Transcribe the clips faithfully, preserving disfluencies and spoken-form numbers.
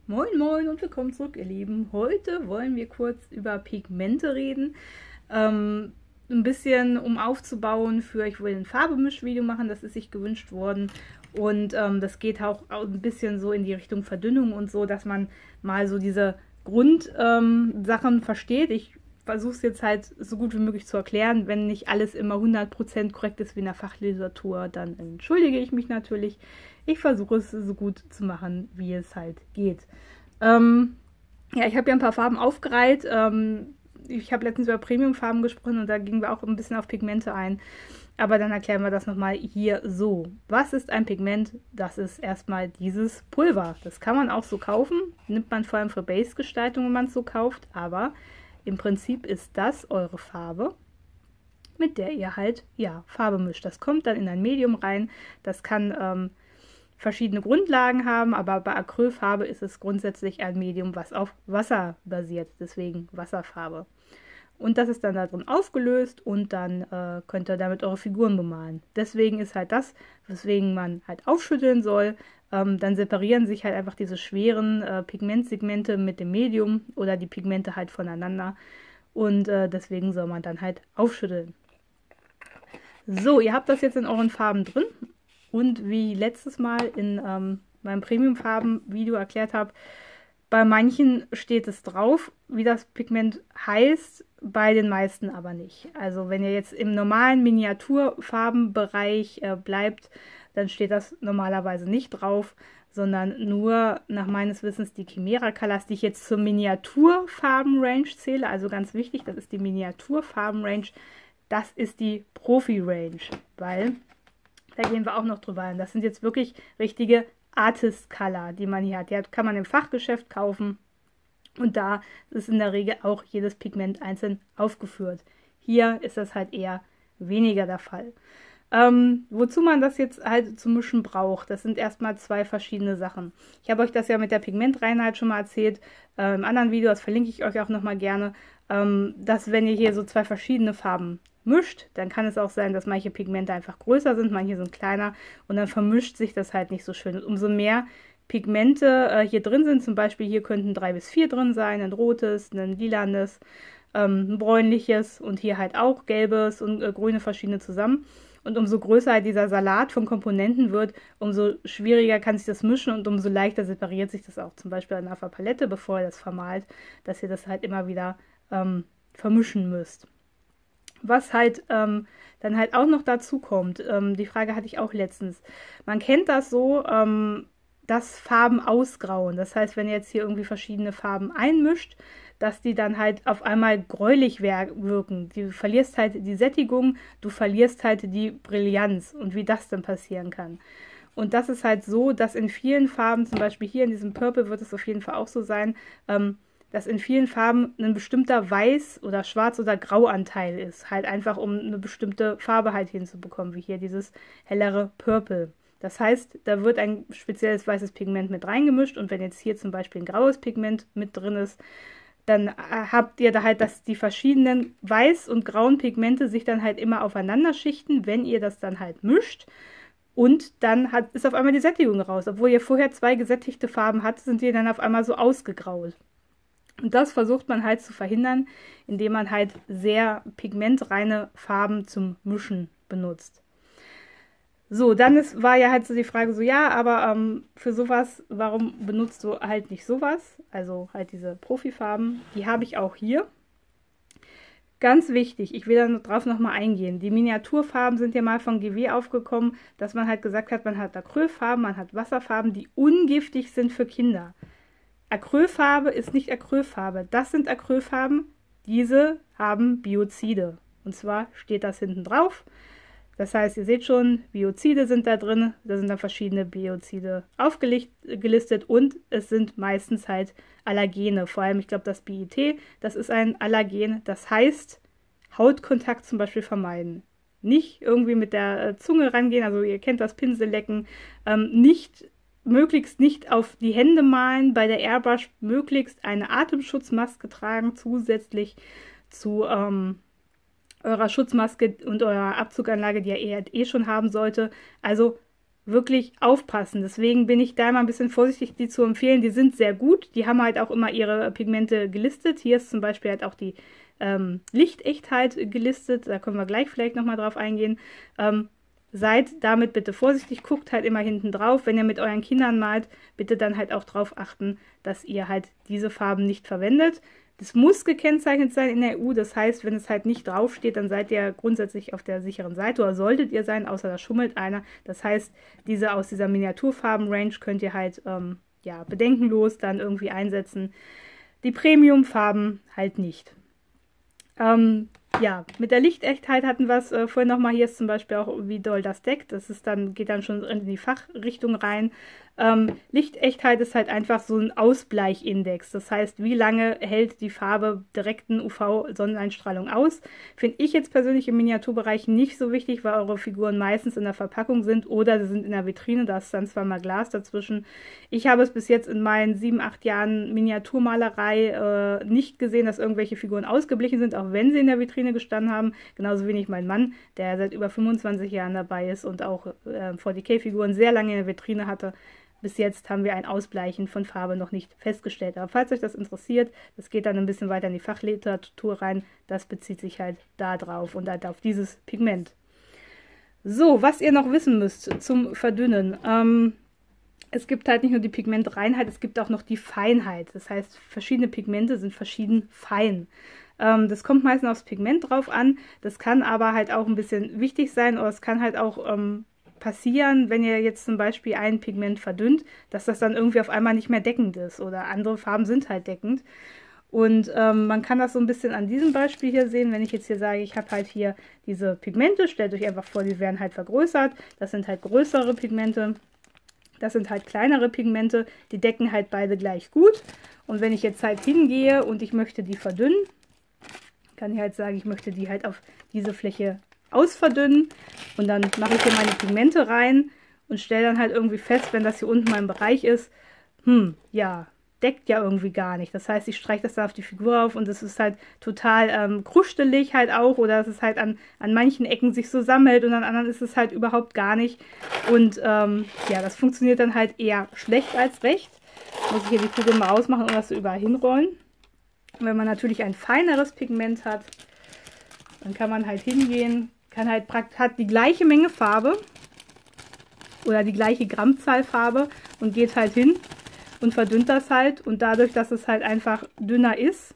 Moin Moin und willkommen zurück, ihr Lieben. Heute wollen wir kurz über Pigmente reden. Ähm, ein bisschen, um aufzubauen für, ich will ein Farbemischvideo machen, das ist sich gewünscht worden. Und ähm, das geht auch ein bisschen so in die Richtung Verdünnung und so, dass man mal so diese Grundsachen ähm, versteht. Ich versuche es jetzt halt so gut wie möglich zu erklären. Wenn nicht alles immer hundert Prozent korrekt ist wie in der Fachliteratur, dann entschuldige ich mich natürlich. Ich versuche es so gut zu machen, wie es halt geht. Ähm, ja, ich habe ja ein paar Farben aufgereiht. Ähm, ich habe letztens über Premium-Farben gesprochen und da gingen wir auch ein bisschen auf Pigmente ein. Aber dann erklären wir das nochmal hier so. Was ist ein Pigment? Das ist erstmal dieses Pulver. Das kann man auch so kaufen. Nimmt man vor allem für Base-Gestaltung, wenn man es so kauft. Aber im Prinzip ist das eure Farbe, mit der ihr halt, ja, Farbe mischt. Das kommt dann in ein Medium rein. Das kann ähm, verschiedene Grundlagen haben, aber bei Acrylfarbe ist es grundsätzlich ein Medium, was auf Wasser basiert. Deswegen Wasserfarbe. Und das ist dann da drin aufgelöst und dann äh, könnt ihr damit eure Figuren bemalen. Deswegen ist halt das, weswegen man halt aufschütteln soll. Ähm, dann separieren sich halt einfach diese schweren äh, Pigmentsegmente mit dem Medium oder die Pigmente halt voneinander. Und äh, deswegen soll man dann halt aufschütteln. So, ihr habt das jetzt in euren Farben drin. Und wie letztes Mal in ähm, meinem Premium-Farben-Video erklärt habe, bei manchen steht es drauf, wie das Pigment heißt, bei den meisten aber nicht. Also wenn ihr jetzt im normalen Miniaturfarbenbereich äh, bleibt, dann steht das normalerweise nicht drauf, sondern nur nach meines Wissens die Chimera Colors, die ich jetzt zur Miniaturfarben-Range zähle. Also ganz wichtig, das ist die Miniaturfarben-Range, das ist die Profi-Range, weil da gehen wir auch noch drüber ein. Das sind jetzt wirklich richtige Artist Color, die man hier hat. Die kann man im Fachgeschäft kaufen. Und da ist in der Regel auch jedes Pigment einzeln aufgeführt. Hier ist das halt eher weniger der Fall. Ähm, wozu man das jetzt halt zu mischen braucht, das sind erstmal zwei verschiedene Sachen. Ich habe euch das ja mit der Pigmentreinheit schon mal erzählt. Äh, im anderen Video, das verlinke ich euch auch nochmal gerne, ähm, dass wenn ihr hier so zwei verschiedene Farben mischt, dann kann es auch sein, dass manche Pigmente einfach größer sind, manche sind kleiner und dann vermischt sich das halt nicht so schön. Und umso mehr Pigmente äh, hier drin sind, zum Beispiel hier könnten drei bis vier drin sein, ein rotes, ein lilanes, ähm, ein bräunliches und hier halt auch gelbes und äh, grüne verschiedene zusammen. Und umso größer halt dieser Salat von Komponenten wird, umso schwieriger kann sich das mischen und umso leichter separiert sich das auch. Zum Beispiel an der Palette, bevor ihr das vermalt, dass ihr das halt immer wieder ähm, vermischen müsst. Was halt ähm, dann halt auch noch dazu kommt, ähm, die Frage hatte ich auch letztens. Man kennt das so, ähm, dass Farben ausgrauen. Das heißt, wenn ihr jetzt hier irgendwie verschiedene Farben einmischt, dass die dann halt auf einmal gräulich wirken. Du verlierst halt die Sättigung, du verlierst halt die Brillanz und wie das dann passieren kann. Und das ist halt so, dass in vielen Farben, zum Beispiel hier in diesem Purple wird es auf jeden Fall auch so sein, ähm, dass in vielen Farben ein bestimmter Weiß- oder Schwarz- oder Grauanteil ist. Halt einfach, um eine bestimmte Farbe halt hinzubekommen, wie hier dieses hellere Purple. Das heißt, da wird ein spezielles weißes Pigment mit reingemischt und wenn jetzt hier zum Beispiel ein graues Pigment mit drin ist, dann habt ihr da halt, dass die verschiedenen weiß- und grauen Pigmente sich dann halt immer aufeinander schichten, wenn ihr das dann halt mischt. Und dann hat, ist auf einmal die Sättigung raus. Obwohl ihr vorher zwei gesättigte Farben hattet, sind die dann auf einmal so ausgegraut. Und das versucht man halt zu verhindern, indem man halt sehr pigmentreine Farben zum Mischen benutzt. So, dann ist, war ja halt so die Frage so, ja, aber ähm, für sowas, warum benutzt du halt nicht sowas? Also halt diese Profifarben, die habe ich auch hier. Ganz wichtig, ich will dann drauf nochmal eingehen. Die Miniaturfarben sind ja mal von G W aufgekommen, dass man halt gesagt hat, man hat Acrylfarben, man hat Wasserfarben, die ungiftig sind für Kinder. Acrylfarbe ist nicht Acrylfarbe. Das sind Acrylfarben, diese haben Biozide. Und zwar steht das hinten drauf. Das heißt, ihr seht schon, Biozide sind da drin. Da sind dann verschiedene Biozide aufgelistet und es sind meistens halt Allergene. Vor allem, ich glaube, das B I T, das ist ein Allergen. Das heißt, Hautkontakt zum Beispiel vermeiden. Nicht irgendwie mit der Zunge rangehen, also ihr kennt das Pinsellecken, ähm, nicht möglichst nicht auf die Hände malen, bei der Airbrush möglichst eine Atemschutzmaske tragen, zusätzlich zu ähm, eurer Schutzmaske und eurer Abzuganlage, die ihr eh, eh schon haben sollte. Also wirklich aufpassen. Deswegen bin ich da immer ein bisschen vorsichtig, die zu empfehlen. Die sind sehr gut. Die haben halt auch immer ihre Pigmente gelistet. Hier ist zum Beispiel halt auch die ähm, Lichtechtheit gelistet. Da können wir gleich vielleicht nochmal drauf eingehen. Ähm, seid damit bitte vorsichtig. Guckt halt immer hinten drauf. Wenn ihr mit euren Kindern malt, bitte dann halt auch drauf achten, dass ihr halt diese Farben nicht verwendet. Das muss gekennzeichnet sein in der E U, das heißt, wenn es halt nicht draufsteht, dann seid ihr grundsätzlich auf der sicheren Seite oder solltet ihr sein, außer da schummelt einer. Das heißt, diese aus dieser Miniaturfarben-Range könnt ihr halt ähm, ja, bedenkenlos dann irgendwie einsetzen. Die Premium-Farben halt nicht. Ähm, ja, mit der Lichtechtheit hatten wir es äh, vorhin nochmal. Hier ist zum Beispiel auch, wie doll das deckt. Das ist dann, geht dann schon in die Fachrichtung rein. Ähm, Lichtechtheit ist halt einfach so ein Ausbleichindex. Das heißt, wie lange hält die Farbe direkten U V-Sonneneinstrahlung aus? Finde ich jetzt persönlich im Miniaturbereich nicht so wichtig, weil eure Figuren meistens in der Verpackung sind oder sie sind in der Vitrine. Da ist dann zwar mal Glas dazwischen. Ich habe es bis jetzt in meinen sieben, acht Jahren Miniaturmalerei äh, nicht gesehen, dass irgendwelche Figuren ausgeblichen sind, auch wenn sie in der Vitrine gestanden haben. Genauso wenig mein Mann, der seit über fünfundzwanzig Jahren dabei ist und auch äh, vier D K-Figuren sehr lange in der Vitrine hatte. Bis jetzt haben wir ein Ausbleichen von Farbe noch nicht festgestellt. Aber falls euch das interessiert, das geht dann ein bisschen weiter in die Fachliteratur rein. Das bezieht sich halt da drauf und halt auf dieses Pigment. So, was ihr noch wissen müsst zum Verdünnen. Ähm, es gibt halt nicht nur die Pigmentreinheit, es gibt auch noch die Feinheit. Das heißt, verschiedene Pigmente sind verschieden fein. Ähm, das kommt meistens aufs Pigment drauf an. Das kann aber halt auch ein bisschen wichtig sein oder es kann halt auch ähm, passieren, wenn ihr jetzt zum Beispiel ein Pigment verdünnt, dass das dann irgendwie auf einmal nicht mehr deckend ist oder andere Farben sind halt deckend. Und ähm, man kann das so ein bisschen an diesem Beispiel hier sehen, wenn ich jetzt hier sage, ich habe halt hier diese Pigmente, stellt euch einfach vor, die werden halt vergrößert, das sind halt größere Pigmente, das sind halt kleinere Pigmente, die decken halt beide gleich gut. Und wenn ich jetzt halt hingehe und ich möchte die verdünnen, kann ich halt sagen, ich möchte die halt auf diese Fläche ausverdünnen und dann mache ich hier meine Pigmente rein und stelle dann halt irgendwie fest, wenn das hier unten mein Bereich ist, hm, ja, deckt ja irgendwie gar nicht. Das heißt, ich streiche das dann auf die Figur auf und es ist halt total ähm, krustelig halt auch oder dass es halt an, an manchen Ecken sich so sammelt und an anderen ist es halt überhaupt gar nicht. Und ähm, ja, das funktioniert dann halt eher schlecht als recht. Muss ich hier die Figur mal ausmachen und das so überall hinrollen. Und wenn man natürlich ein feineres Pigment hat, dann kann man halt hingehen, kann halt praktisch, hat die gleiche Menge Farbe oder die gleiche Grammzahl Farbe und geht halt hin und verdünnt das halt. Und dadurch, dass es halt einfach dünner ist,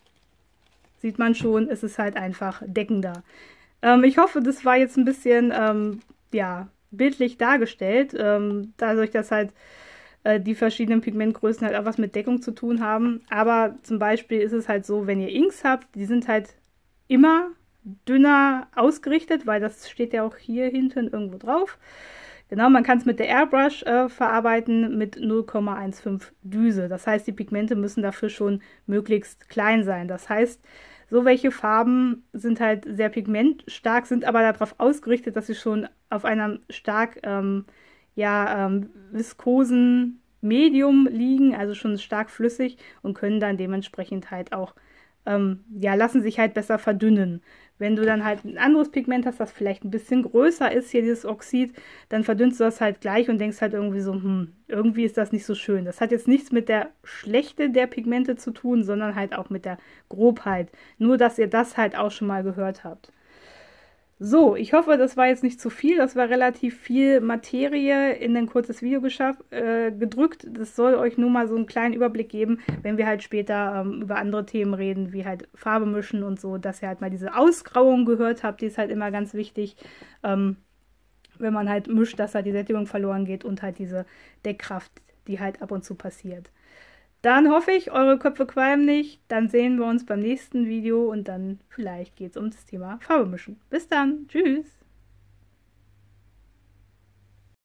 sieht man schon, es ist halt einfach deckender. Ähm, ich hoffe, das war jetzt ein bisschen ähm, ja, bildlich dargestellt, ähm, dadurch, dass halt äh, die verschiedenen Pigmentgrößen halt auch was mit Deckung zu tun haben. Aber zum Beispiel ist es halt so, wenn ihr Inks habt, die sind halt immer dünner ausgerichtet, weil das steht ja auch hier hinten irgendwo drauf. Genau, man kann es mit der Airbrush äh, verarbeiten mit null Komma fünfzehn Düse. Das heißt, die Pigmente müssen dafür schon möglichst klein sein. Das heißt, so welche Farben sind halt sehr pigmentstark, sind aber darauf ausgerichtet, dass sie schon auf einem stark ähm, ja, ähm, viskosen Medium liegen, also schon stark flüssig und können dann dementsprechend halt auch ähm, ja, lassen sich halt besser verdünnen. Wenn du dann halt ein anderes Pigment hast, das vielleicht ein bisschen größer ist, hier dieses Oxid, dann verdünnst du das halt gleich und denkst halt irgendwie so, hm, irgendwie ist das nicht so schön. Das hat jetzt nichts mit der Schlechte der Pigmente zu tun, sondern halt auch mit der Grobheit. Nur, dass ihr das halt auch schon mal gehört habt. So, ich hoffe, das war jetzt nicht zu viel. Das war relativ viel Materie in ein kurzes Video geschafft, äh, gedrückt. Das soll euch nur mal so einen kleinen Überblick geben, wenn wir halt später ähm, über andere Themen reden, wie halt Farbe mischen und so, dass ihr halt mal diese Ausgrauung gehört habt. Die ist halt immer ganz wichtig, ähm, wenn man halt mischt, dass halt die Sättigung verloren geht und halt diese Deckkraft, die halt ab und zu passiert. Dann hoffe ich, eure Köpfe qualmen nicht. Dann sehen wir uns beim nächsten Video und dann vielleicht geht es um das Thema Farbe mischen. Bis dann. Tschüss.